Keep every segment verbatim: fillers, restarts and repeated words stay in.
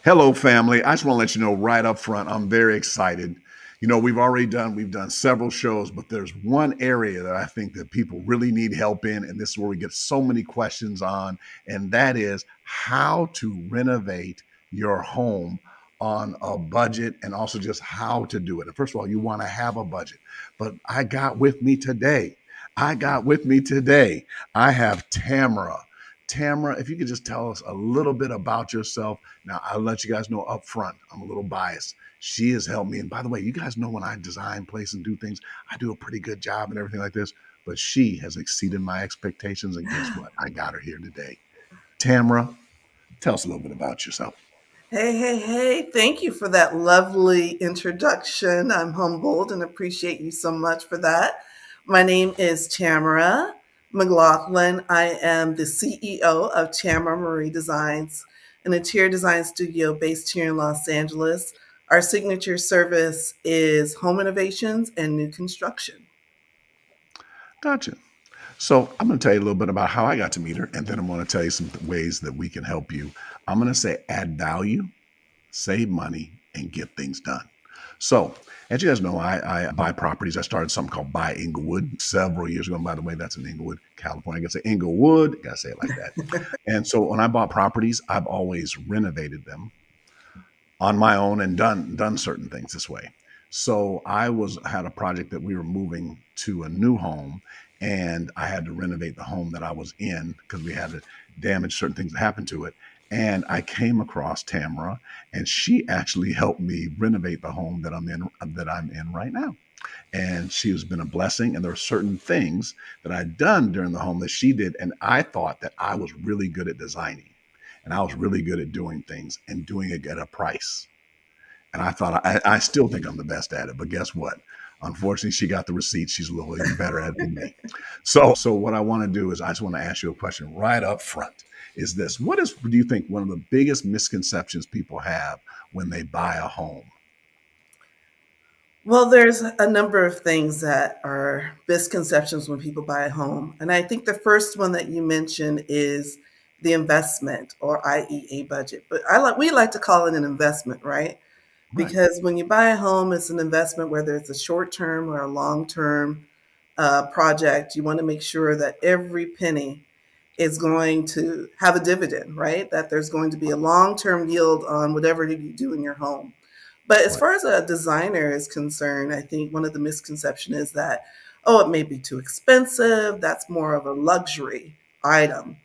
Hello, family. I just want to let you know right up front, I'm very excited. You know, we've already done, we've done several shows, but there's one area that I think that people really need help in, and this is where we get so many questions on, and that is how to renovate your home on a budget and also just how to do it. And first of all, you want to have a budget, but I got with me today. I got with me today. I have Tamara. Tamara, if you could just tell us a little bit about yourself. Now, I'll let you guys know up front, I'm a little biased. She has helped me. And by the way, you guys know when I design places and do things, I do a pretty good job and everything like this. But she has exceeded my expectations. And guess what? I got her here today. Tamara, tell us a little bit about yourself. Hey, hey, hey, thank you for that lovely introduction. I'm humbled and appreciate you so much for that. My name is Tamara McLaughlin. I am the C E O of Tamara Marie Designs, an interior design studio based here in Los Angeles. Our signature service is home renovations and new construction. Gotcha. So I'm going to tell you a little bit about how I got to meet her, and then I'm going to tell you some ways that we can help you. I'm going to say add value, save money, and get things done. So as you guys know, I, I buy properties. I started something called Buy Inglewood several years ago. And by the way, that's in Inglewood, California. I got to say Inglewood. Got to say it like that. And so when I bought properties, I've always renovated them on my own and done done certain things this way. So I was had a project that we were moving to a new home, and I had to renovate the home that I was in because we had to damage certain things that happened to it. And I came across Tamara, and she actually helped me renovate the home that I'm in that I'm in right now. And she has been a blessing. And there are certain things that I'd done during the home that she did, and I thought that I was really good at designing, and I was really good at doing things and doing it at a price. And I thought I, I still think I'm the best at it, but guess what? Unfortunately, she got the receipt. She's a little even better at it than me. So, so what I want to do is I just want to ask you a question right up front. Is this, what is, do you think, one of the biggest misconceptions people have when they buy a home? Well, there's a number of things that are misconceptions when people buy a home. And I think the first one that you mentioned is the investment, or i e a budget. But I like we like to call it an investment, right? Right. Because when you buy a home, it's an investment, whether it's a short term or a long term uh, project. You want to make sure that every penny is going to have a dividend, right? That there's going to be a long term yield on whatever you do in your home. But as Right. far as a designer is concerned, I think one of the misconceptions is that, oh, it may be too expensive. That's more of a luxury item.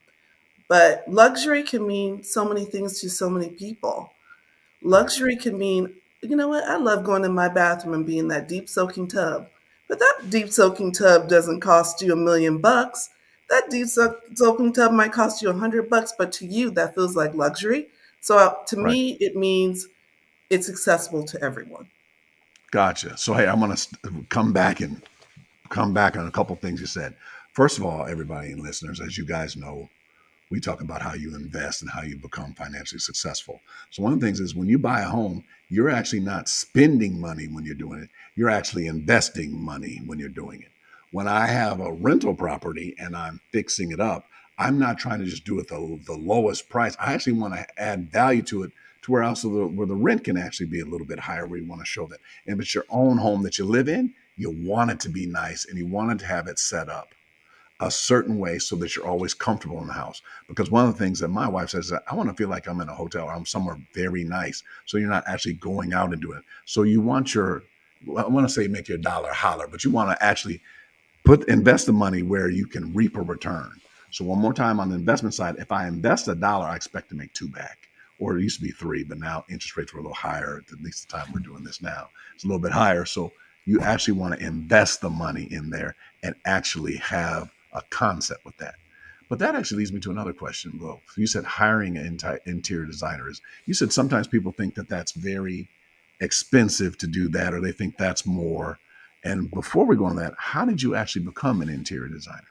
But luxury can mean so many things to so many people. Right. Luxury can mean, you know what, I love going in my bathroom and being in that deep soaking tub. But that deep soaking tub doesn't cost you a million bucks. That deep so- soaking tub might cost you a hundred bucks, but to you, that feels like luxury. So uh, to Right. me, it means it's accessible to everyone. Gotcha. So, hey, I'm going to come back and come back on a couple things you said. First of all, everybody and listeners, as you guys know, we talk about how you invest and how you become financially successful. So one of the things is when you buy a home, you're actually not spending money when you're doing it. You're actually investing money when you're doing it. When I have a rental property and I'm fixing it up, I'm not trying to just do it the, the lowest price. I actually want to add value to it to where also the, where the rent can actually be a little bit higher, where you want to show that. And if it's your own home that you live in, you want it to be nice and you want it to have it set up a certain way so that you're always comfortable in the house. Because one of the things that my wife says is that I want to feel like I'm in a hotel or I'm somewhere very nice. So you're not actually going out and doing it. So you want your, well, I want to say make your dollar holler, but you want to actually put invest the money where you can reap a return. So one more time on the investment side, if I invest a dollar, I expect to make two back. Or it used to be three, but now interest rates were a little higher, at least the time we're doing this now. It's a little bit higher. So you actually want to invest the money in there and actually have a concept with that. But that actually leads me to another question. Well, you said hiring an interior designer is, you said sometimes people think that that's very expensive to do that, or they think that's more. And before we go on that, how did you actually become an interior designer?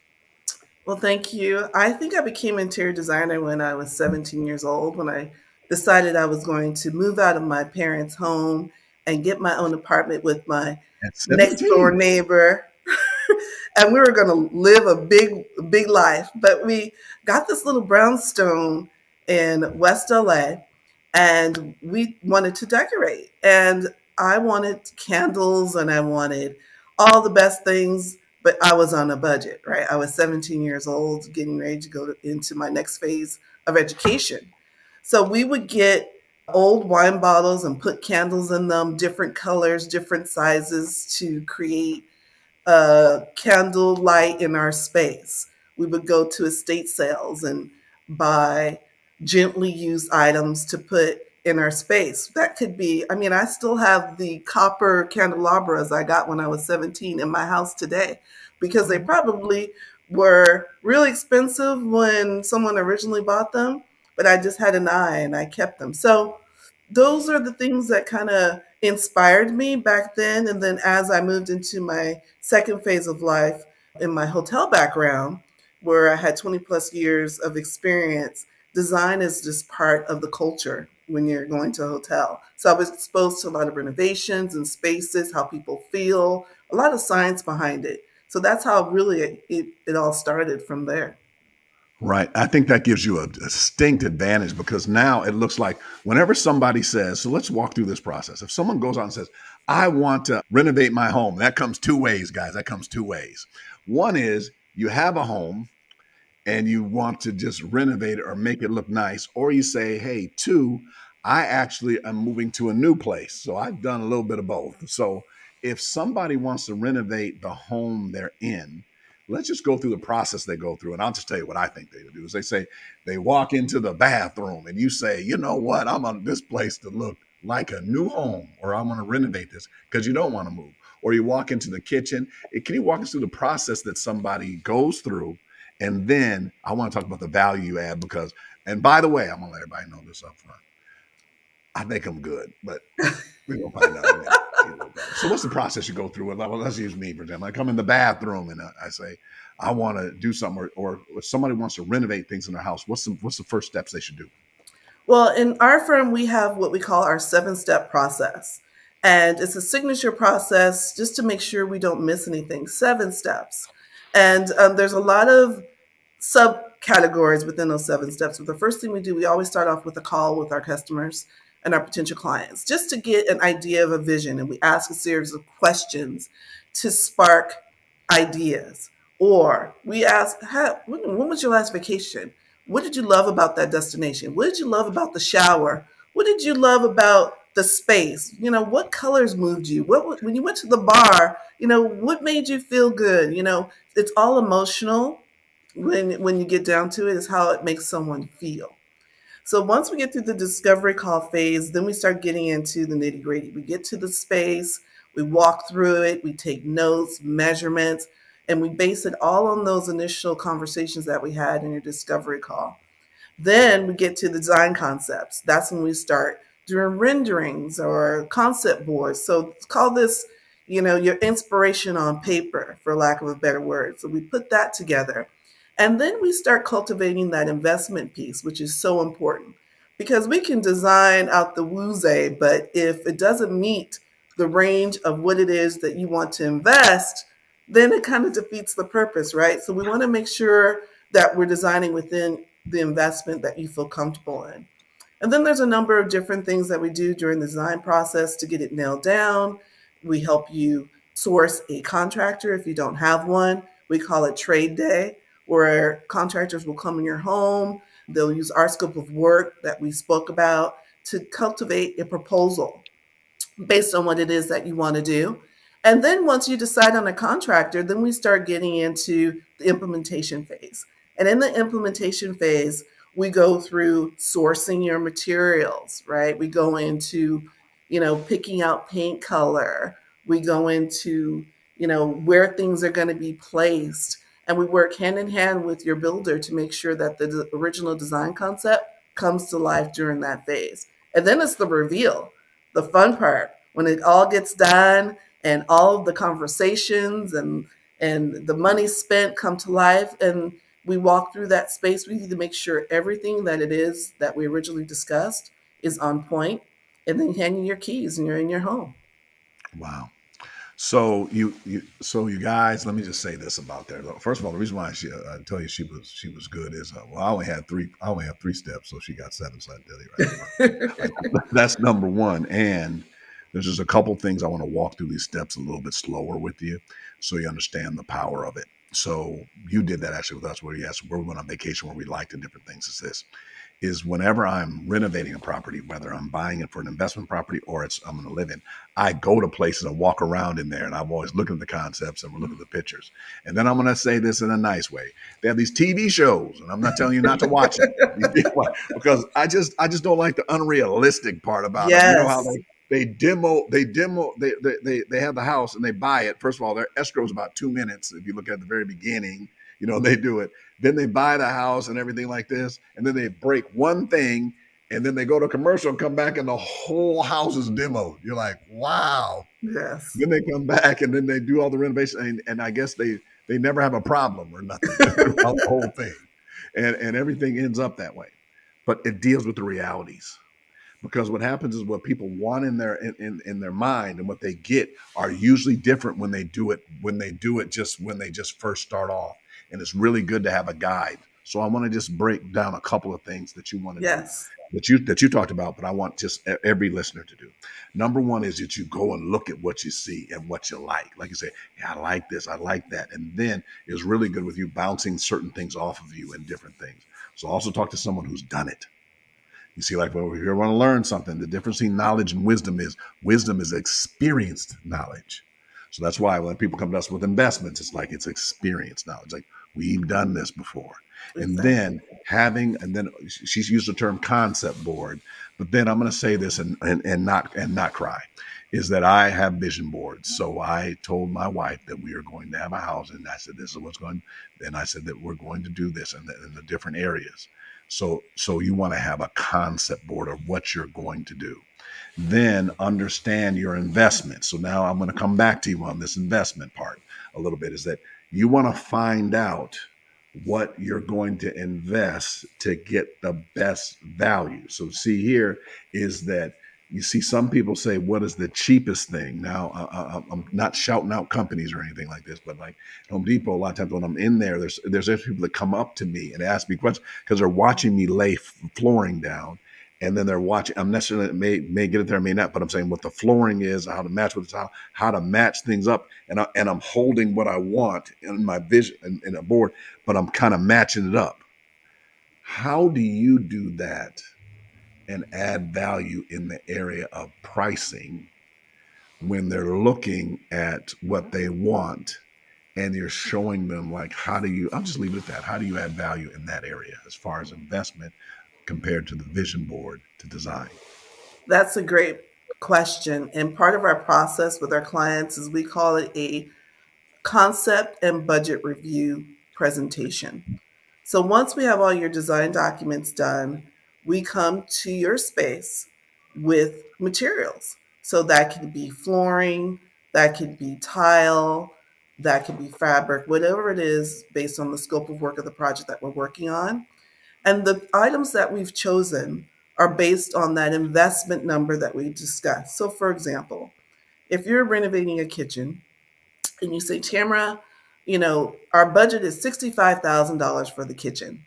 Well, thank you. I think I became interior designer when I was seventeen years old, when I decided I was going to move out of my parents' home and get my own apartment with my At next door seventeen. neighbor. And we were going to live a big, big life. But we got this little brownstone in West L A, and we wanted to decorate. And I wanted candles and I wanted all the best things, but I was on a budget, right? I was seventeen years old, getting ready to go to, into my next phase of education. So we would get old wine bottles and put candles in them, different colors, different sizes to create a candle light in our space. We would go to estate sales and buy gently used items to put in our space. That could be, I mean, I still have the copper candelabras I got when I was seventeen in my house today because they probably were really expensive when someone originally bought them, but I just had an eye and I kept them. So those are the things that kind of inspired me back then. And then as I moved into my second phase of life in my hotel background, where I had twenty plus years of experience, design is just part of the culture when you're going to a hotel. So I was exposed to a lot of renovations and spaces, how people feel, a lot of science behind it. So that's how really it, it, it all started from there. Right. I think that gives you a distinct advantage because now it looks like whenever somebody says, so let's walk through this process. If someone goes out and says, I want to renovate my home, that comes two ways, guys. That comes two ways. One is you have a home and you want to just renovate it or make it look nice, or you say, hey, two, I actually am moving to a new place. So I've done a little bit of both. So if somebody wants to renovate the home they're in, let's just go through the process they go through. And I'll just tell you what I think they do is they say they walk into the bathroom and you say, you know what, I'm on this place to look like a new home, or I want to renovate this because you don't want to move. Or you walk into the kitchen. Can you walk us through the process that somebody goes through? And then I want to talk about the value you add because, and by the way, I'm going to let everybody know this up front. I think I'm good, but we're going to find out in a minute. So what's the process you go through? Well, let's use me, for example. I come in the bathroom and I say, I want to do something, or, or if somebody wants to renovate things in their house, what's the, what's the first steps they should do? Well, in our firm, we have what we call our seven-step process. And it's a signature process just to make sure we don't miss anything. Seven steps. And um, there's a lot of subcategories within those seven steps. But the first thing we do, we always start off with a call with our customers and our potential clients, just to get an idea of a vision. And we ask a series of questions to spark ideas. Or we ask, when was your last vacation? What did you love about that destination? What did you love about the shower? What did you love about the space? You know, what colors moved you? What, when you went to the bar, you know, what made you feel good? You know, it's all emotional when, when you get down to it, is how it makes someone feel. So once we get through the discovery call phase, then we start getting into the nitty gritty. We get to the space, we walk through it, we take notes, measurements, and we base it all on those initial conversations that we had in your discovery call. Then we get to the design concepts. That's when we start doing renderings or concept boards. So call this, you know, your inspiration on paper, for lack of a better word. So we put that together. And then we start cultivating that investment piece, which is so important because we can design out the woozy, but if it doesn't meet the range of what it is that you want to invest, then it kind of defeats the purpose, right? So we want to make sure that we're designing within the investment that you feel comfortable in. And then there's a number of different things that we do during the design process to get it nailed down. We help you source a contractor if you don't have one. We call it trade day, where contractors will come in your home. They'll use our scope of work that we spoke about to cultivate a proposal based on what it is that you want to do. And then once you decide on a contractor, then we start getting into the implementation phase. And in the implementation phase, we go through sourcing your materials, right? We go into, you know, picking out paint color. We go into, you know, where things are going to be placed. And we work hand in hand with your builder to make sure that the original design concept comes to life during that phase. And then it's the reveal, the fun part, when it all gets done and all of the conversations and and the money spent come to life, and we walk through that space. We need to make sure everything that it is that we originally discussed is on point, and then hand you your keys and you're in your home. Wow. So you, you, so you guys, let me just say this about there. First of all, the reason why she, I tell you she was, she was good is, uh, well, I only had three, I only have three steps, so she got seven. So I tell you right now, like, that's number one. And there's just a couple things I want to walk through these steps a little bit slower with you, so you understand the power of it. So you did that actually with us, where you asked where we went on vacation, where we liked and different things. Is this? Is whenever I'm renovating a property, whether I'm buying it for an investment property or it's I'm going to live in, I go to places and walk around in there, and I'm always looking at the concepts and we're looking at the pictures. And then I'm going to say this in a nice way. They have these T V shows, and I'm not telling you not to watch them because I just I just don't like the unrealistic part about it. You know how Yes. they they demo they demo they, they they they have the house and they buy it. First of all, their escrow is about two minutes. If you look at the very beginning, you know they do it. Then they buy the house and everything like this, and then they break one thing, and then they go to commercial and come back, and the whole house is demoed. You're like, wow. Yes. Then they come back, and then they do all the renovation, and, and I guess they they never have a problem or nothing throughout the whole thing, and and everything ends up that way. But it deals with the realities, because what happens is what people want in their in, in, in their mind and what they get are usually different when they do it when they do it just when they just first start off. And it's really good to have a guide. So I want to just break down a couple of things that you want to Yes. do that you that you talked about, but I want just every listener to do. Number one is that you go and look at what you see and what you like. Like you say, yeah, I like this, I like that. And then it's really good with you bouncing certain things off of you and different things. So also talk to someone who's done it. You see, like when we want to learn something, the difference between knowledge and wisdom is wisdom is experienced knowledge. So that's why when people come to us with investments, it's like it's experienced knowledge. Like we've done this before. Exactly. And then having, and then she's used the term concept board, but then I'm going to say this and, and, and not, and not cry, is that I have vision boards. So I told my wife that we are going to have a house, and I said, this is what's going, and I said that we're going to do this in the, in the different areas. So, so you want to have a concept board of what you're going to do. Then understand your investment. So now I'm going to come back to you on this investment part a little bit, is that you want to find out what you're going to invest to get the best value. So see here is that you see some people say, what is the cheapest thing? Now, I, I'm not shouting out companies or anything like this, but like Home Depot, a lot of times when I'm in there, there's there's people that come up to me and ask me questions because they're watching me lay flooring down. And then they're watching, I'm necessarily may may get it there, may not, but I'm saying what the flooring is, how to match with the tile, how to match things up. And, I, and I'm holding what I want in my vision in, in a board, but I'm kind of matching it up. How do you do that and add value in the area of pricing when they're looking at what they want and you're showing them, like, how do you, I'll just leave it at that. How do you add value in that area as far as investment compared to the vision board to design? That's a great question. And part of our process with our clients is we call it a concept and budget review presentation. So once we have all your design documents done, we come to your space with materials. So that could be flooring, that could be tile, that could be fabric, whatever it is based on the scope of work of the project that we're working on. And the items that we've chosen are based on that investment number that we discussed. So for example, if you're renovating a kitchen and you say, Tamara, you know, our budget is sixty-five thousand dollars for the kitchen.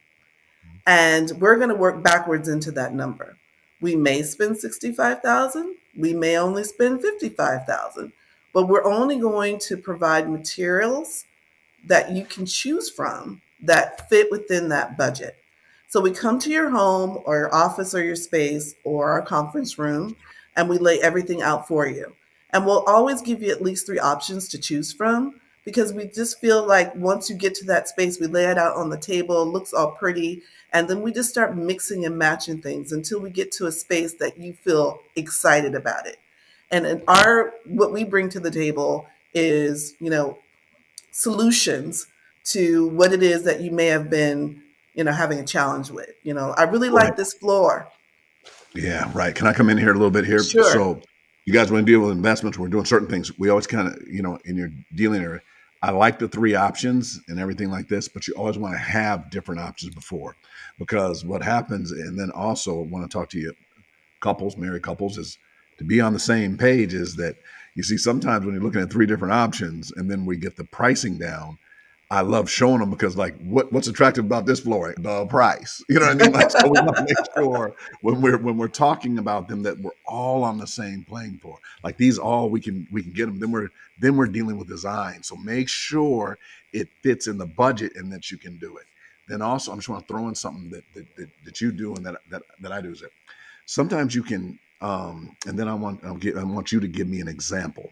And we're going to work backwards into that number. We may spend sixty-five thousand dollars. We may only spend fifty-five thousand dollars. But we're only going to provide materials that you can choose from that fit within that budget. So we come to your home or your office or your space or our conference room, and we lay everything out for you. And we'll always give you at least three options to choose from, because we just feel like once you get to that space, we lay it out on the table, it looks all pretty, and then we just start mixing and matching things until we get to a space that you feel excited about it. And in our, what we bring to the table is, you know, solutions to what it is that you may have been, you know, having a challenge with. You know, I really like Right. this floor. Yeah, right. Can I come in here a little bit here? Sure. So you guys want to deal with investments, we're doing certain things. We always kind of, you know, in your dealing area, I like the three options and everything like this, but you always want to have different options before, because what happens, and then also want to talk to you couples, married couples, is to be on the same page, is that You see, sometimes when you're looking at three different options and then we get the pricing down, I love showing them because, like, what, what's attractive about this floor? The price. You know what I mean? Like, so we want to make sure when we're when we're talking about them that we're all on the same playing field. Like, these all we can we can get them. Then we're then we're dealing with design. So make sure it fits in the budget and that you can do it. Then also, I just want to throw in something that that, that, that you do and that, that that I do is that sometimes you can. Um, and then I want I'll get, I want you to give me an example.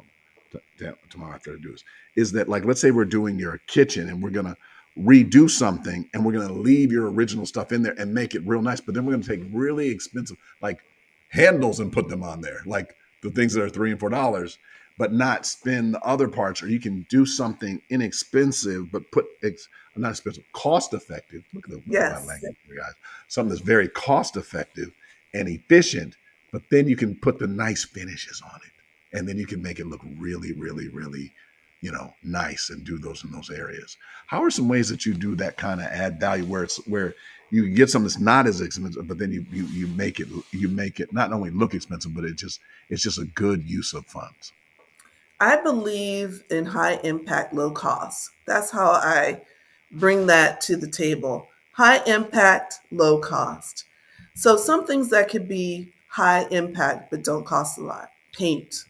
Tomorrow after I do this is that, like, let's say we're doing your kitchen and we're gonna redo something and we're gonna leave your original stuff in there and make it real nice, but then we're gonna take really expensive like handles and put them on there, like the things that are three and four dollars, but not spend the other parts. Or you can do something inexpensive but put ex, not expensive, cost effective. Look at the look Yes. at my language, you guys. Something that's very cost effective and efficient, but then you can put the nice finishes on it. And then you can make it look really, really, really, you know, nice and do those in those areas. How are some ways that you do that kind of add value where it's where you get something that's not as expensive, but then you you you make it you make it not only look expensive, but it just it's just a good use of funds? I believe in high impact, low cost. That's how I bring that to the table. High impact, low cost. So some things that could be high impact but don't cost a lot. Paint.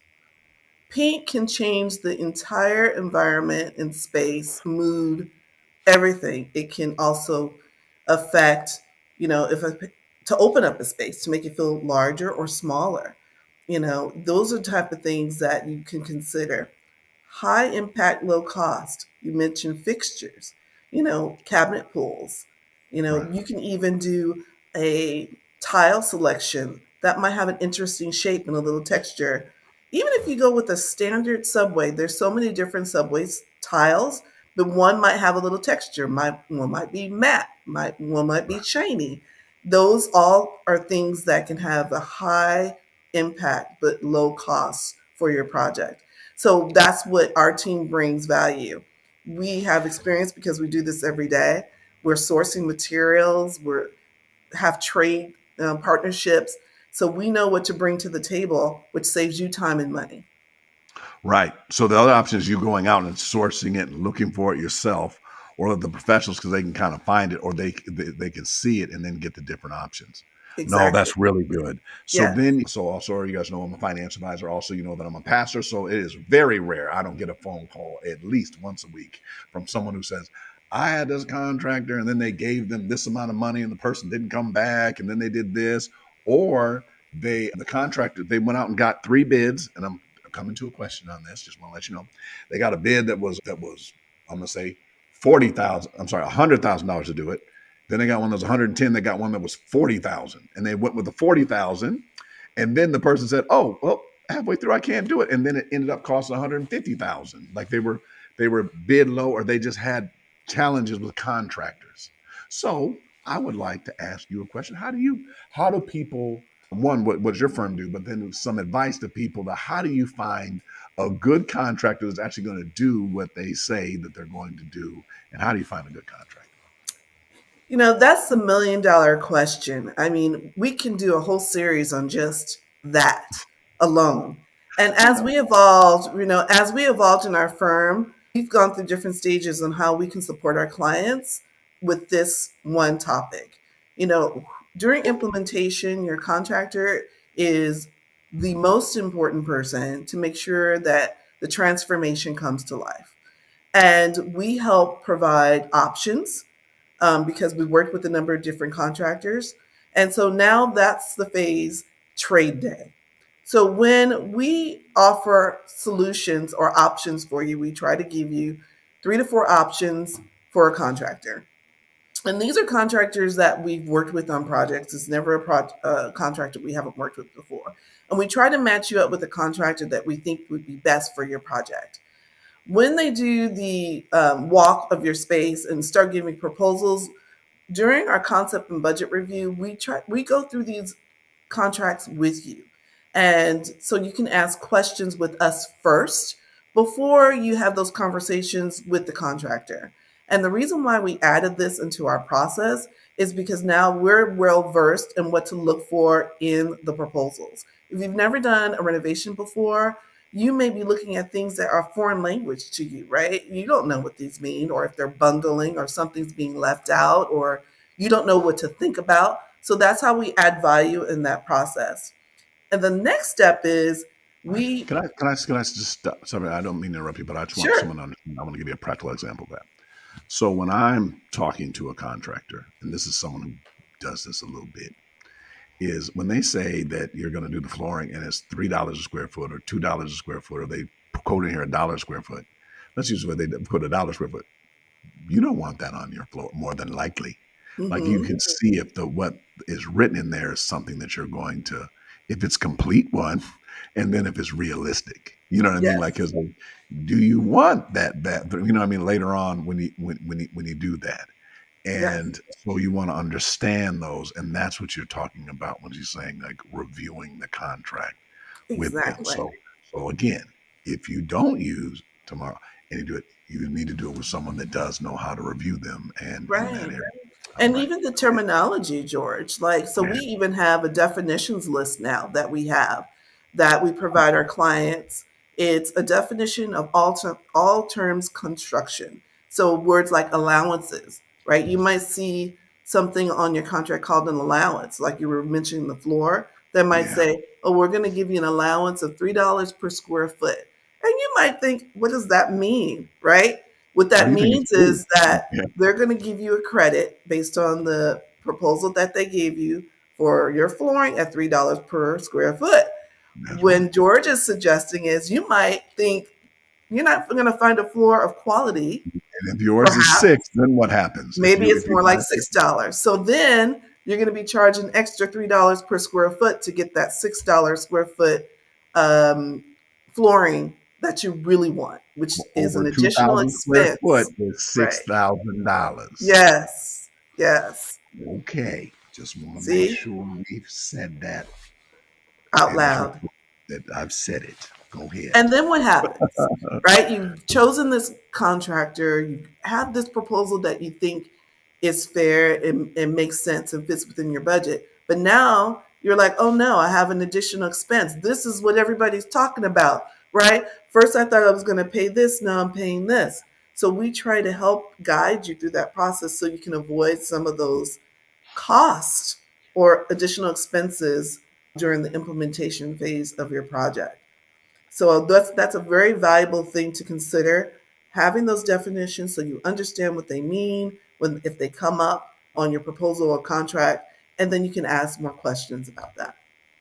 Paint can change the entire environment and space, mood, everything. It can also affect, you know, if a, to open up a space to make it feel larger or smaller. You know, those are the type of things that you can consider. High impact, low cost. You mentioned fixtures, you know, cabinet pulls. You know, Right. you can even do a tile selection that might have an interesting shape and a little texture. Even if you go with a standard subway, there's so many different subways tiles, but one might have a little texture. Might one might be matte, might one might be shiny. Those all are things that can have a high impact but low cost for your project. So that's what our team brings value. We have experience because we do this every day. We're sourcing materials, we're have trade um, partnerships. So we know what to bring to the table, which saves you time and money. Right. So the other option is you going out and sourcing it and looking for it yourself, or the professionals because they can kind of find it, or they, they they can see it and then get the different options. No, Exactly. that's really good. So Yeah. then, so also you guys know I'm a financial advisor. Also, you know that I'm a pastor. So it is very rare I don't get a phone call at least once a week from someone who says, I had this contractor and then they gave them this amount of money and the person didn't come back and then they did this, or they the contractor they went out and got three bids. And I'm coming to a question on this. Just want to let you know they got a bid that was that was I'm gonna say forty thousand. I'm sorry, a hundred thousand dollars to do it. Then they got one that was one hundred ten. They got one that was forty thousand, and they went with the forty thousand. And then the person said, "Oh, well, halfway through I can't do it." And then it ended up costing one hundred fifty thousand. Like they were they were bid low, or they just had challenges with contractors. So I would like to ask you a question. How do you how do people one what, what does your firm do, but then some advice to people to how do you find a good contractor that's actually going to do what they say that they're going to do, and how do you find a good contractor? You know, that's the million dollar question. I mean, we can do a whole series on just that alone. And as we evolved, you know, as we evolved in our firm, we've gone through different stages on how we can support our clients with this one topic. You know, during implementation, your contractor is the most important person to make sure that the transformation comes to life. And we help provide options um, because we worked with a number of different contractors. And so now that's the phase trade day. So when we offer solutions or options for you, we try to give you three to four options for a contractor. And these are contractors that we've worked with on projects. It's never a pro- uh, contractor we haven't worked with before. And we try to match you up with a contractor that we think would be best for your project. When they do the um, walk of your space and start giving proposals, during our concept and budget review, we try we go through these contracts with you. And so you can ask questions with us first before you have those conversations with the contractor. And the reason why we added this into our process is because now we're well versed in what to look for in the proposals. If you've never done a renovation before, you may be looking at things that are foreign language to you, right? You don't know what these mean, or if they're bundling, or something's being left out, or you don't know what to think about. So that's how we add value in that process. And the next step is All right. we, Can I can I can I just stop? Sorry, I don't mean to interrupt you, but I just want sure, someone to understand. I want to give you a practical example of that. So when I'm talking to a contractor, and this is someone who does this a little bit, is when they say that you're going to do the flooring and it's three dollars a square foot or two dollars a square foot, or they quote in here a dollar a square foot. Let's use where they put a dollar a square foot. You don't want that on your floor, more than likely. Like you mm-hmm, can see if the what is written in there is something that you're going to, if it's complete one, and then if it's realistic. You know what I mean? Like, yes, 'cause, like, do you want that? That you know what I mean? Later on, when you when when you, when you do that, yes, and so you want to understand those, and that's what you're talking about when you're saying like reviewing the contract with them. exactly, So so again, if you don't use tomorrow and you do it, you need to do it with someone that does know how to review them and in that right. area. All And right. even the terminology, George, like, so Yeah. we even have a definitions list now that we have that we provide our clients. It's a definition of all, ter- all terms construction. So words like allowances, right? You might see something on your contract called an allowance, like you were mentioning the floor, that might Yeah. say, oh, we're going to give you an allowance of three dollars per square foot. And you might think, what does that mean, right? What What do that you think it's means for? is that Yeah. they're going to give you a credit based on the proposal that they gave you for your flooring at three dollars per square foot. That's right. When George is suggesting is you might think you're not going to find a floor of quality, And if yours is perhaps. six, then what happens? If Maybe you it's if you more like buy six dollars. So then you're going to be charging extra three dollars per square foot to get that six dollars square foot um, flooring that you really want, which is over an two additional thousand square foot expense. is six Right. thousand dollars. Yes. Yes. Okay, just want to make See? sure we've said that Out and it's loud. recorded that I've said it. Go ahead. And then what happens, right? You've chosen this contractor, you have this proposal that you think is fair and, and makes sense and fits within your budget. But now you're like, oh no, I have an additional expense. This is what everybody's talking about, right? First, I thought I was going to pay this, now I'm paying this. So we try to help guide you through that process so you can avoid some of those costs or additional expenses during the implementation phase of your project. So that's that's a very valuable thing to consider. Having those definitions so you understand what they mean when if they come up on your proposal or contract, and then you can ask more questions about that.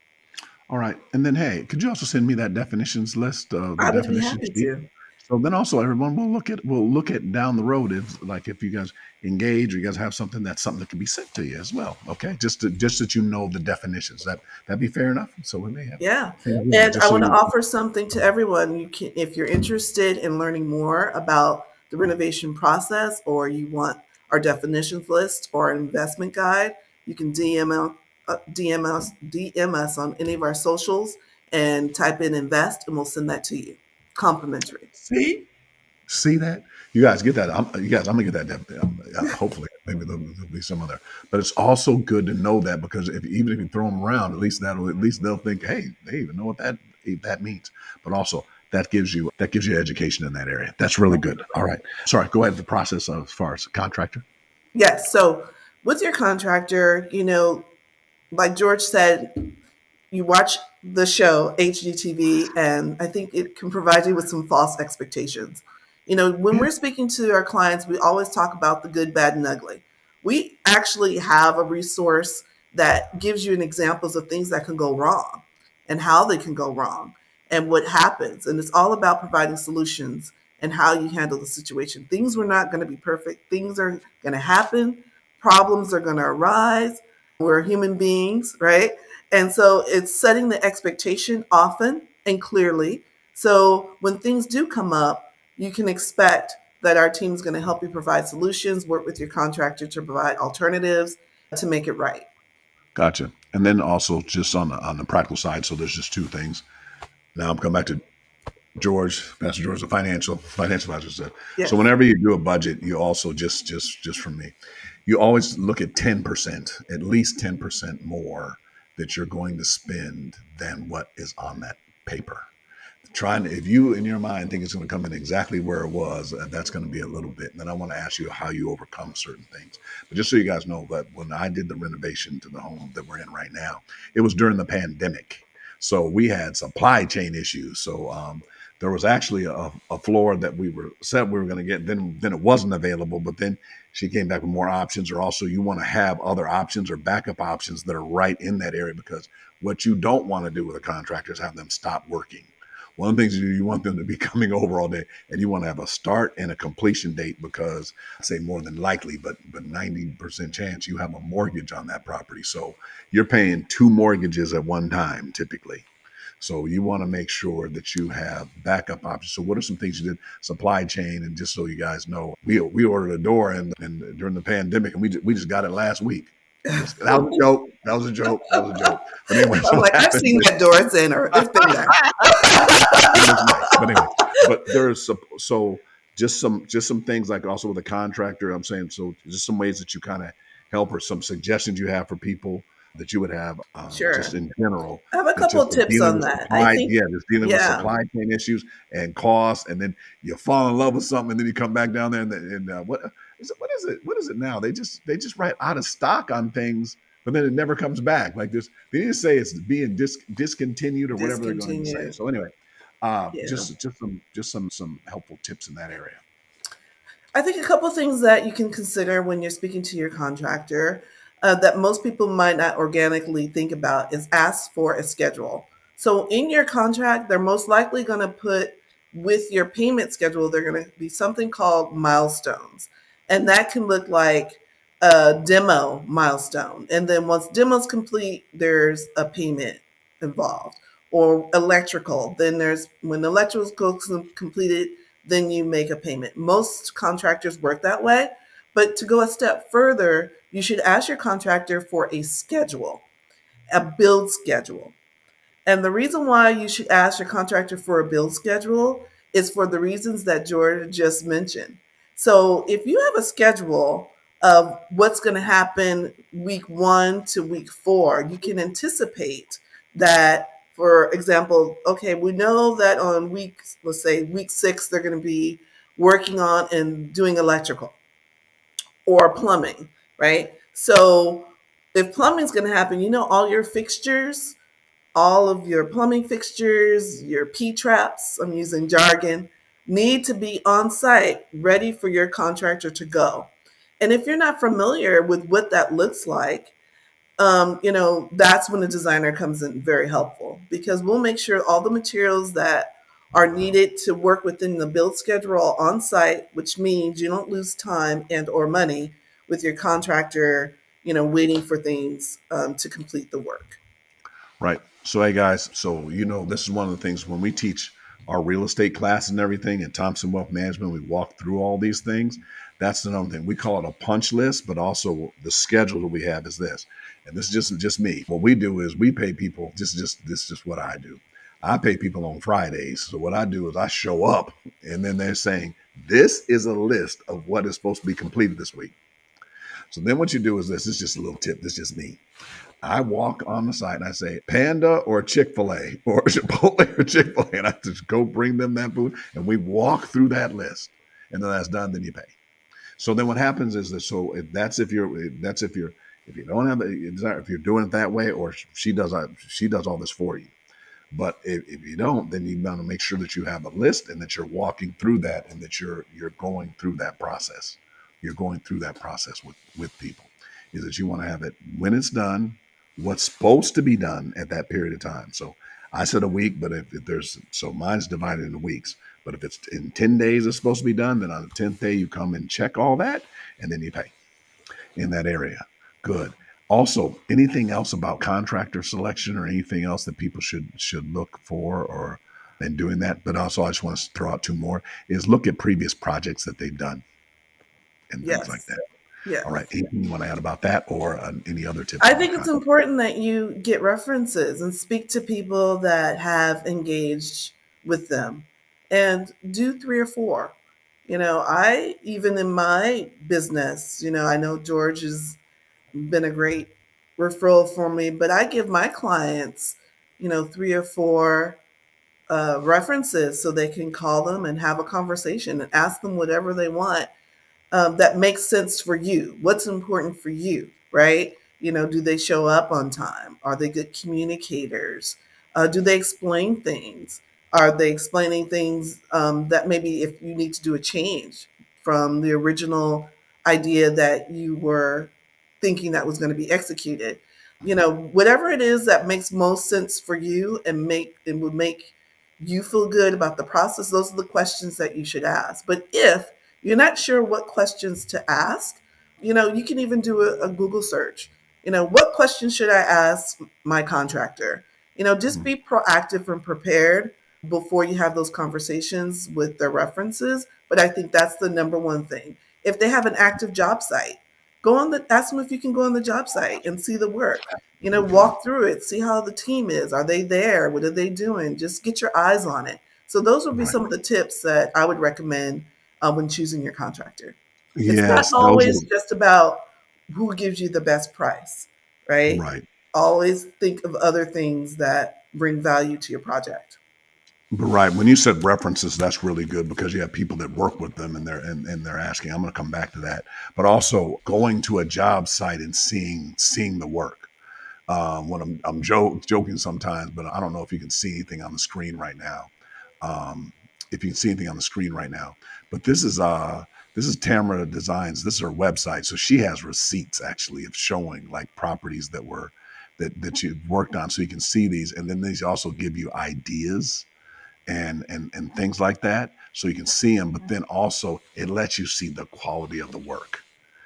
All right. And then, hey, could you also send me that definitions list, uh, the I would be definition happy sheet? to. So then also everyone will look at we'll look at down the road if like if you guys engage or you guys have something that's something that can be sent to you as well. Okay. Just to just that you know the definitions. That that'd be fair enough. So we may have Yeah. yeah, And just I so want to you offer something to everyone. You can, if you're interested in learning more about the renovation process or you want our definitions list or an investment guide, you can D M, us- uh, D M us, D M us on any of our socials and type in invest and we'll send that to you. Complimentary. see see that you guys get that. I'm, you guys, I'm gonna get that. Um, uh, hopefully, maybe there'll, there'll be some other. But it's also good to know that because if even if you throw them around, at least that'll at least they'll think, hey, they even know what that that means. But also that gives you that gives you education in that area. That's really good. All right, sorry. Go ahead with the process of, as far as contractor. Yes. So with your contractor, you know, like George said, you watch the show H G T V, and I think it can provide you with some false expectations. You know, when Yeah, we're speaking to our clients, we always talk about the good, bad, and ugly. We actually have a resource that gives you an examples of things that can go wrong and how they can go wrong and what happens. And it's all about providing solutions and how you handle the situation. Things were not going to be perfect. Things are going to happen. Problems are going to arise. We're human beings, right? And so it's setting the expectation often and clearly. So when things do come up, you can expect that our team is going to help you provide solutions, work with your contractor to provide alternatives to make it right. gotcha. And then also just on the on the practical side, so there's just two things. Now I'm coming back to George, Pastor George, the financial financial advisor said. So Yes. whenever you do a budget, you also just just just from me, you always look at ten percent, at least ten percent more that you're going to spend than what is on that paper. Trying to, if you in your mind think it's going to come in exactly where it was, uh, that's going to be a little bit. And then I want to ask you how you overcome certain things. But just so you guys know, that when I did the renovation to the home that we're in right now, it was during the pandemic. So we had supply chain issues. So um, there was actually a, a floor that we were said we were going to get. Then then it wasn't available. But then she came back with more options. Or also you want to have other options or backup options that are right in that area, because what you don't want to do with a contractor is have them stop working. One of the things you do, you want them to be coming over all day, and you want to have a start and a completion date, because I say more than likely, but but ninety percent chance you have a mortgage on that property. So you're paying two mortgages at one time typically. So you want to make sure that you have backup options. So what are some things you did? Supply chain, and just so you guys know, we we ordered a door and, and during the pandemic, and we just, we just got it last week. Just, that was a joke. That was a joke. That was a joke. But anyway, I'm like, I've seen that door center. It's been there. It was nice. But anyway, but there's some, so just some just some things like also with a contractor. I'm saying, so just some ways that you kind of help, or some suggestions you have for people that you would have, um, Sure. just in general. I have a That's couple of just tips dealing on with that. supply, I think, yeah, just dealing with yeah, supply chain issues and costs, and then you fall in love with something, and then you come back down there, and, and uh, what is it? What is it? What is it now? They just they just write out of stock on things, but then it never comes back. Like this, they need to say it's being dis- discontinued or whatever they're going to say. discontinued. So anyway, uh, Yeah. just just some just some some helpful tips in that area. I think a couple of things that you can consider when you're speaking to your contractor, uh, that most people might not organically think about, is ask for a schedule. So in your contract, they're most likely going to put, with your payment schedule, they're going to be something called milestones. And that can look like a demo milestone. And then once demo's complete, there's a payment involved. Or electrical, then there's, when electrical is completed, then you make a payment. Most contractors work that way. But to go a step further, you should ask your contractor for a schedule, a build schedule. And the reason why you should ask your contractor for a build schedule is for the reasons that George just mentioned. So if you have a schedule of what's going to happen week one to week four, you can anticipate that. For example, okay, we know that on week, let's say week six, they're going to be working on and doing electrical or plumbing, right? So if plumbing is going to happen, you know, all your fixtures, all of your plumbing fixtures, your P-traps, I'm using jargon, need to be on site, ready for your contractor to go. And if you're not familiar with what that looks like, um, you know, that's when the designer comes in very helpful, because we'll make sure all the materials that are needed to work within the build schedule are on site, which means you don't lose time and or money with your contractor, you know, waiting for things um, to complete the work. Right. So, hey guys, so you know, this is one of the things when we teach our real estate class and everything at Thompson Wealth Management, we walk through all these things. That's another thing. We call it a punch list, but also the schedule that we have is this. And this is just just me. What we do is we pay people. This is just this is just what I do. I pay people on Fridays. So what I do is I show up, and then they're saying, this is a list of what is supposed to be completed this week. So then what you do is this. This is just a little tip. This is just me. I walk on the site and I say, Panda or Chick-fil-A or Chipotle or Chick-fil-A. And I just go bring them that food, and we walk through that list. And then that's done, then you pay. So then what happens is that, so if that's if you're, that's if you're, if you don't have a desire, if you're doing it that way, or she does, she does all this for you. But if, if you don't, then you want to make sure that you have a list and that you're walking through that, and that you're, you're going through that process. You're going through that process with, with people, is that you want to have it when it's done, what's supposed to be done at that period of time. So I said a week, but if, if there's, so mine's divided into weeks. But if it's in ten days it's supposed to be done, then on the tenth day you come and check all that, and then you pay in that area. Good. Also, anything else about contractor selection or anything else that people should should look for or in doing that? But also, I just want to throw out two more, is look at previous projects that they've done and Yes. things like that. Yeah. All right. Anything you want to add about that, or uh, any other tips? I think it's important that you get references and speak to people that have engaged with them, and do three or four. You know, I, even in my business, you know, I know George has been a great referral for me, but I give my clients, you know, three or four uh, references so they can call them and have a conversation and ask them whatever they want um, that makes sense for you. What's important for you, right? You know, do they show up on time? Are they good communicators? Uh, do they explain things? Are they explaining things um, that maybe if you need to do a change from the original idea that you were thinking that was going to be executed? You know, whatever it is that makes most sense for you and make and would make you feel good about the process, those are the questions that you should ask. But if you're not sure what questions to ask, you know, you can even do a, a Google search. You know, what questions should I ask my contractor? You know, just Mhm. be proactive and prepared before you have those conversations with their references. But I think that's the number one thing. If they have an active job site, go on the ask them if you can go on the job site and see the work. You know, Okay. walk through it, see how the team is. Are they there? What are they doing? Just get your eyes on it. So those would be Right. some of the tips that I would recommend uh, when choosing your contractor. It's not Yes, those always are just about who gives you the best price, right? right. Always think of other things that bring value to your project. But right, when you said references, that's really good because you have people that work with them and they're and, and they're asking. I'm going to come back to that, but also going to a job site and seeing seeing the work. Um, when I'm I'm jo- joking sometimes, but I don't know if you can see anything on the screen right now. Um, if you can see anything on the screen right now, but this is uh this is Tamara Designs. This is her website, so she has receipts actually of showing like properties that were that that you've worked on, so you can see these, and then these also give you ideas and and and things like that, so you can see them. But then also it lets you see the quality of the work.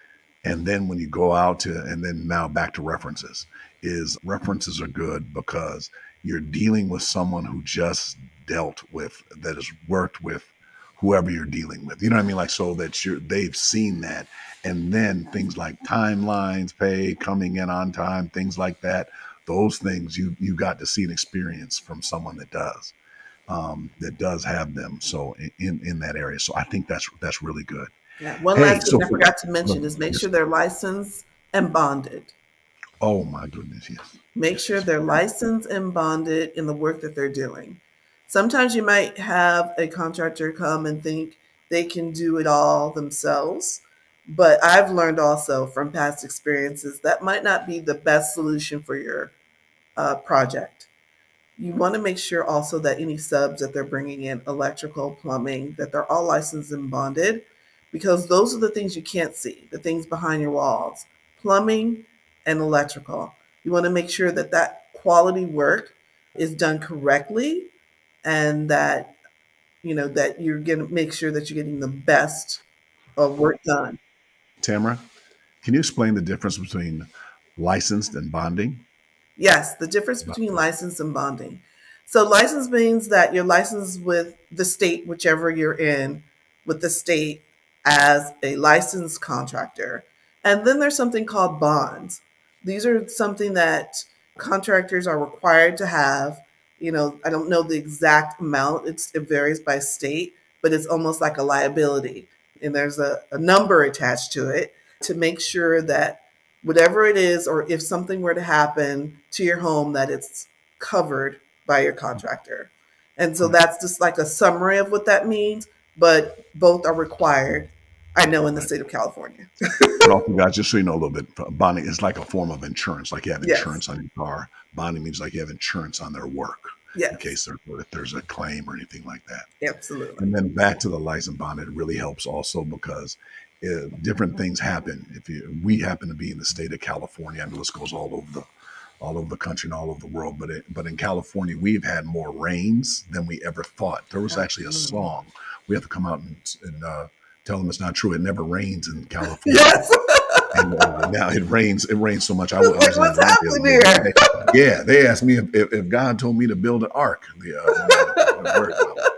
And then when you go out to, and then now back to references, is references are good because you're dealing with someone who just dealt with, that has worked with whoever you're dealing with. You know what I mean? Like, so that you're, they've seen that. And then things like timelines, pay, coming in on time, things like that, those things you, you got to see and experience from someone that does, um, that does have them. So in, in that area. So I think that's, that's really good. Yeah. One Hey, last thing so I for, forgot to mention is make yes. sure they're licensed and bonded. Oh my goodness, yes, Make yes, sure yes. they're licensed and bonded in the work that they're doing. Sometimes you might have a contractor come and think they can do it all themselves. But I've learned also from past experiences that might not be the best solution for your uh, project. You want to make sure also that any subs that they're bringing in, electrical, plumbing, that they're all licensed and bonded, because those are the things you can't see, the things behind your walls, plumbing and electrical. You want to make sure that that quality work is done correctly and that, you know, that you're going to make sure that you're getting the best of work done. Tamara, can you explain the difference between licensed and bonding? Yes, the difference between license and bonding. So, license means that you're licensed with the state, whichever you're in, with the state as a licensed contractor. And then there's something called bonds. These are something that contractors are required to have. You know, I don't know the exact amount, it's, it varies by state, but it's almost like a liability. And there's a, a number attached to it to make sure that whatever it is, or if something were to happen to your home, that it's covered by your contractor. And so Right, that's just like a summary of what that means, but both are required, I know, in the right. state of California. But also, guys, just so you know a little bit, bonding is like a form of insurance. Like you have Yes, insurance on your car. Bonding means like you have insurance on their work in yes, case there, if there's a claim or anything like that. absolutely. And then back to the license bond, it really helps also because uh, different things happen. If you, we happen to be in the state of California, and this goes all over the all over the country and all over the world. But it, but in California, we've had more rains than we ever thought. There was actually a Absolutely. song. We have to come out and, and uh, tell them it's not true. It never rains in California. Yes. And uh, now it rains. It rains so much. I, w- It's I like, was in what's Atlanta the other happening day. They, here? they, yeah, they asked me if, if, if God told me to build an ark. The, uh, when I went, went to work.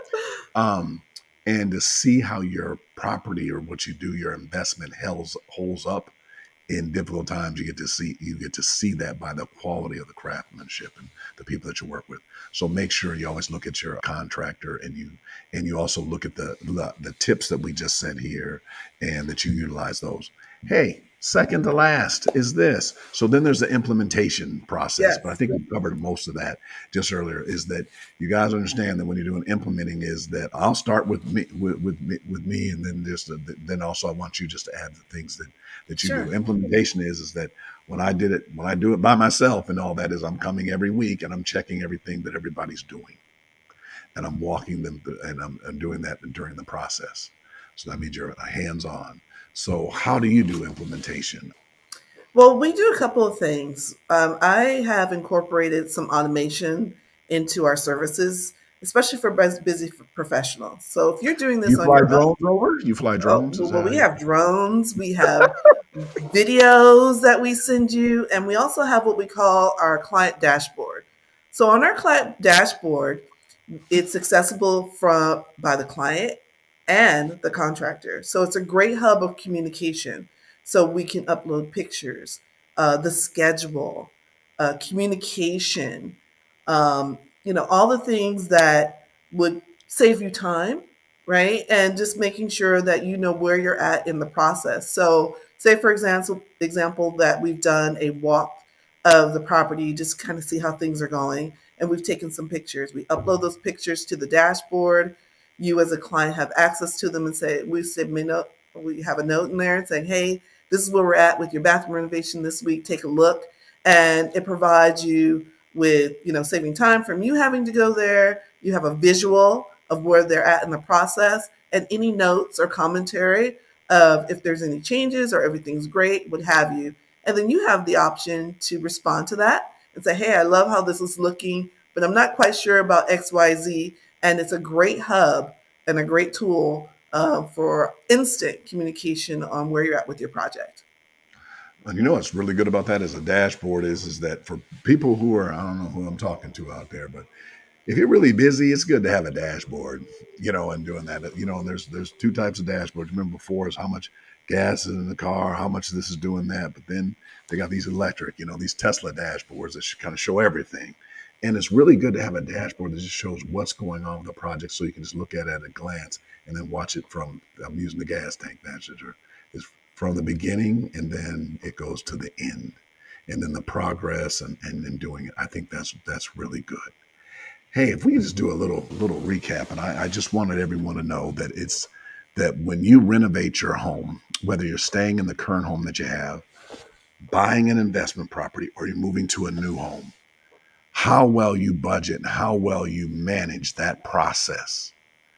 Um, and to see how your property or what you do, your investment holds holds up in difficult times, you get to see you get to see that by the quality of the craftsmanship and the people that you work with. So make sure you always look at your contractor, and you and you also look at the the, the tips that we just said here, and that you utilize those. Hey. Second to last is this. So then there's the implementation process, but I Yes, think we covered most of that just earlier. Is that you guys understand that when you're doing implementing, is that I'll start with me with with me, with me and then just uh, then also I want you just to add the things that that you do. sure. Implementation is is that when I did it when I do it by myself and all that is I'm coming every week and I'm checking everything that everybody's doing and I'm walking them through, and I'm, I'm doing that during the process. So that means you're hands on. So how do you do implementation? Well, we do a couple of things. Um, I have incorporated some automation into our services, especially for bus- busy professionals. So if you're doing this You on fly your own, drones over? You fly oh, drones? Is well, that how we you? have drones, we have videos that we send you, and we also have what we call our client dashboard. So on our client dashboard, it's accessible from by the client and the contractor. So it's a great hub of communication. So we can upload pictures, uh, the schedule, uh, communication, um, you know, all the things that would save you time, right? And just making sure that you know where you're at in the process. So, say for example, example that we've done a walk of the property, just kind of see how things are going, and we've taken some pictures. We upload those pictures to the dashboard. You as a client have access to them and say, we submit note, we have a note in there saying, hey, this is where we're at with your bathroom renovation this week. Take a look. And it provides you with, you know, saving time from you having to go there. You have a visual of where they're at in the process and any notes or commentary of if there's any changes or everything's great, what have you. And then you have the option to respond to that and say, hey, I love how this is looking, but I'm not quite sure about X Y Z. And it's a great hub and a great tool uh, for instant communication on where you're at with your project. And you know what's really good about that as a dashboard is is that for people who are, I don't know who I'm talking to out there, but if you're really busy, it's good to have a dashboard, you know, and doing that. You know, there's there's two types of dashboards. Remember before is how much gas is in the car, how much this is doing that. But then they got these electric, you know, these Tesla dashboards that kind of show everything. And it's really good to have a dashboard that just shows what's going on with the project so you can just look at it at a glance and then watch it from, I'm using the gas tank measure, is from the beginning and then it goes to the end. And then the progress and, and, and doing it. I think that's that's really good. Hey, if we could just do a little little recap, and I, I just wanted everyone to know that it's that when you renovate your home, whether you're staying in the current home that you have, buying an investment property, or you're moving to a new home, how well you budget and how well you manage that process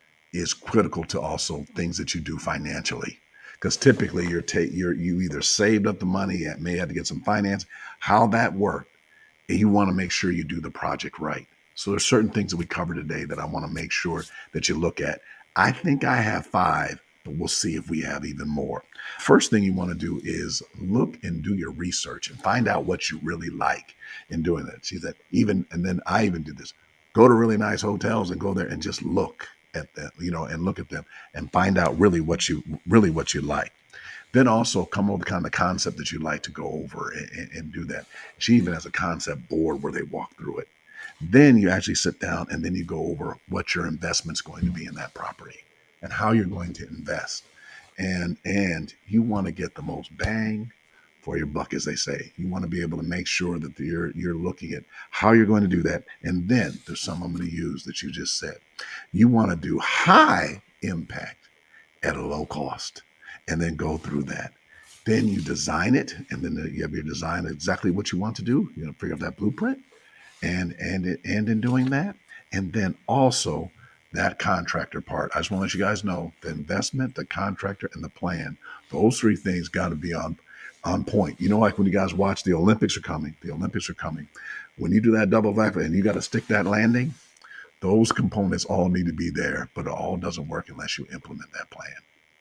is critical to also things that you do financially. Because typically you're ta- you're you either saved up the money and may have to get some finance. How that worked, you want to make sure you do the project right. So there's certain things that we cover today that I want to make sure that you look at. I think I have five, but we'll see if we have even more. First thing you want to do is look and do your research and find out what you really like in doing that. See that even, and then I even did this. Go to really nice hotels and go there and just look at them, you know, and look at them and find out really what you really what you like. Then also come up with kind of the concept that you like to go over and, and, and do that. She even has a concept board where they walk through it. Then you actually sit down and then you go over what your investment's going to be in that property and how you're going to invest. And and you want to get the most bang for your buck, as they say. You want to be able to make sure that you're you're looking at how you're going to do that. And then there's some I'm going to use that you just said. You want to do high impact at a low cost and then go through that. Then you design it, and then you have your design exactly what you want to do. You know, figure out that blueprint, and and it, and in doing that, and then also that contractor part. I just want to let you guys know the investment, the contractor, and the plan. Those three things got to be on on point. You know, like when you guys watch the Olympics are coming. The Olympics are coming. When you do that double back and you got to stick that landing, those components all need to be there, but it all doesn't work unless you implement that plan.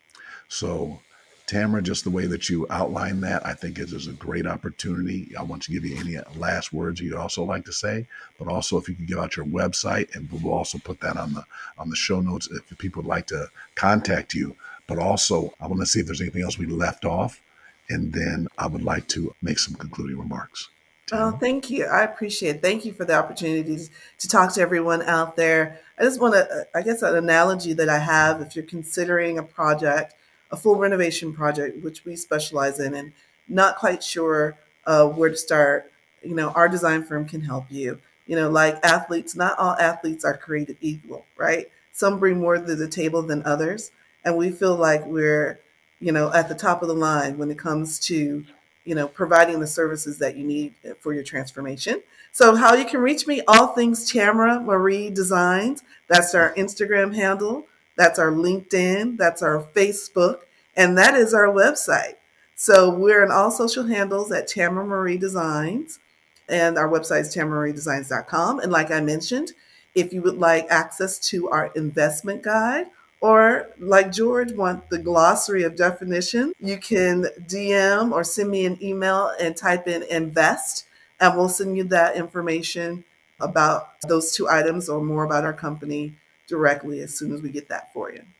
So, Tamara, just the way that you outline that, I think it is a great opportunity. I want to give you any last words you'd also like to say, but also if you could give out your website, and we'll also put that on the on the show notes if people would like to contact you. But also, I want to see if there's anything else we left off, and then I would like to make some concluding remarks. Oh, Tamara? thank you. I appreciate it. Thank you for the opportunities to talk to everyone out there. I just want to, I guess, an analogy that I have if you're considering a project, a full renovation project, which we specialize in, and not quite sure uh, where to start, you know, our design firm can help you. You know, like athletes, not all athletes are created equal, right? Some bring more to the table than others. And we feel like we're, you know, at the top of the line when it comes to, you know, providing the services that you need for your transformation. So how you can reach me, all things Tamara Marie Designs. That's our Instagram handle. That's our LinkedIn. That's our Facebook. And that is our website. So we're on all social handles at Tamara Marie Designs. And our website is tamara marie designs dot com. And like I mentioned, if you would like access to our investment guide, or like George want the glossary of definitions, you can D M or send me an email and type in invest, and we'll send you that information about those two items or more about our company directly as soon as we get that for you.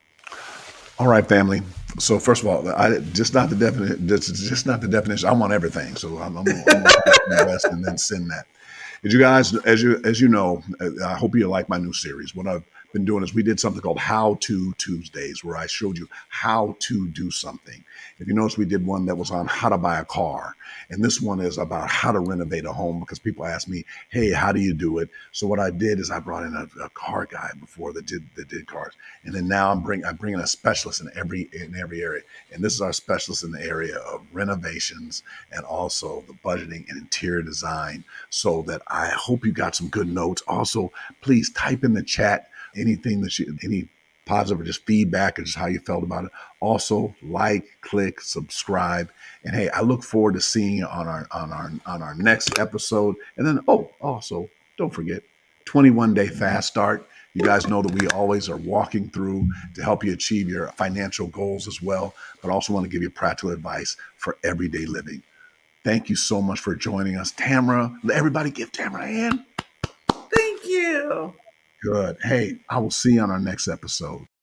All right, family. So first of all, I just not the definition. Just, just not the definition. I want everything. So I'm, I'm, I'm going to invest and then send that. As you guys, as you as you know, I hope you like my new series. What I've been doing is we did something called How To Tuesdays, where I showed you how to do something. If you notice, we did one that was on how to buy a car. And this one is about how to renovate a home, because people ask me, hey, how do you do it? So what I did is I brought in a, a car guy before that did that did cars. And then now I'm bring I'm bringing a specialist in every in every area. And this is our specialist in the area of renovations and also the budgeting and interior design. So that I hope you got some good notes. Also, please type in the chat anything that you, any positive or just feedback or just how you felt about it. Also, like, click, subscribe, and hey, I look forward to seeing you on our on our on our next episode. And then, oh, also, don't forget, twenty-one day fast start. You guys know that we always are walking through to help you achieve your financial goals as well, but also want to give you practical advice for everyday living. Thank you so much for joining us, Tamara. Everybody, give Tamara a hand. Thank you. Good. Hey, I will see you on our next episode.